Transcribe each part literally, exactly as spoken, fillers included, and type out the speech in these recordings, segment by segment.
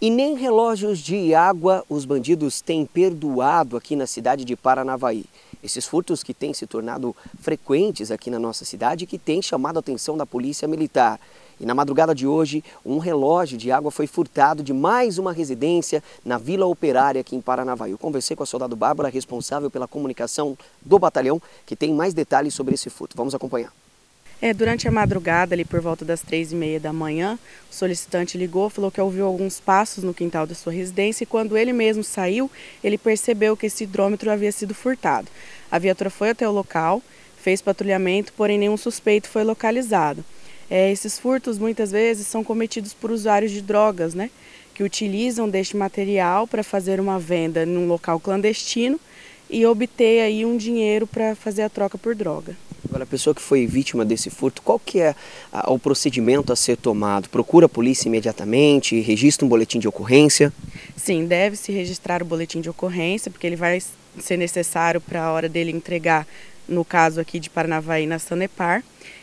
E nem relógios de água os bandidos têm perdoado aqui na cidade de Paranavaí. Esses furtos que têm se tornado frequentes aqui na nossa cidade e que têm chamado a atenção da Polícia Militar. E na madrugada de hoje, um relógio de água foi furtado de mais uma residência na Vila Operária aqui em Paranavaí. Eu conversei com a soldado Bárbara, responsável pela comunicação do batalhão, que tem mais detalhes sobre esse furto. Vamos acompanhar. É, durante a madrugada, ali por volta das três e meia da manhã, o solicitante ligou, falou que ouviu alguns passos no quintal da sua residência e quando ele mesmo saiu, ele percebeu que esse hidrômetro havia sido furtado. A viatura foi até o local, fez patrulhamento, porém nenhum suspeito foi localizado. É, esses furtos muitas vezes são cometidos por usuários de drogas, né, que utilizam deste material para fazer uma venda num local clandestino e obter aí um dinheiro para fazer a troca por droga. Agora, a pessoa que foi vítima desse furto, qual que é a, o procedimento a ser tomado? Procura a polícia imediatamente, registra um boletim de ocorrência? Sim, deve-se registrar o boletim de ocorrência, porque ele vai ser necessário para a hora dele entregar, no caso aqui de Paranavaí, na Sanepar.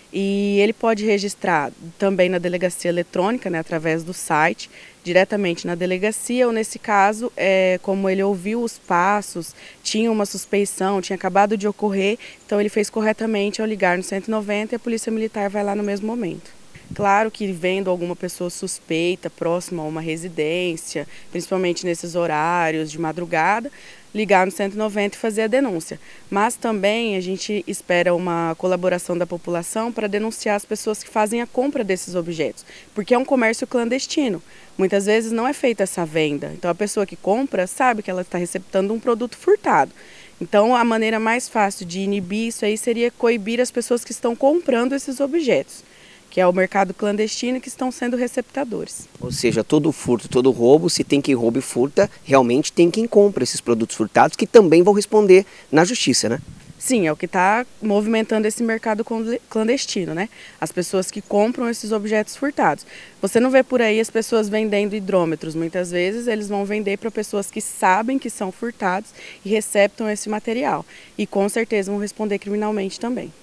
E ele pode registrar também na delegacia eletrônica, né, através do site, diretamente na delegacia, ou nesse caso, é, como ele ouviu os passos, tinha uma suspeição, tinha acabado de ocorrer, então ele fez corretamente ao ligar no cento e noventa e a Polícia Militar vai lá no mesmo momento. Claro que vendo alguma pessoa suspeita próxima a uma residência, principalmente nesses horários de madrugada, ligar no cento e noventa e fazer a denúncia. Mas também a gente espera uma colaboração da população para denunciar as pessoas que fazem a compra desses objetos, porque é um comércio clandestino. Muitas vezes não é feita essa venda, então a pessoa que compra sabe que ela está receptando um produto furtado. Então a maneira mais fácil de inibir isso aí seria coibir as pessoas que estão comprando esses objetos, que é o mercado clandestino, que estão sendo receptadores. Ou seja, todo furto, todo roubo, se tem quem rouba e furta, realmente tem quem compra esses produtos furtados, que também vão responder na justiça, né? Sim, é o que está movimentando esse mercado clandestino, né? As pessoas que compram esses objetos furtados. Você não vê por aí as pessoas vendendo hidrômetros. Muitas vezes eles vão vender para pessoas que sabem que são furtados e receptam esse material. E com certeza vão responder criminalmente também.